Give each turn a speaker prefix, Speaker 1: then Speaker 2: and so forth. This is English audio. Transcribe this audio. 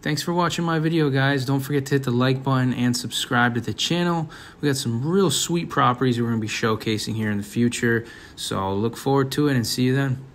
Speaker 1: Thanks for watching my video, guys. Don't forget to hit the like button and subscribe to the channel. We got some real sweet properties we're going to be showcasing here in the future. So look forward to it and see you then.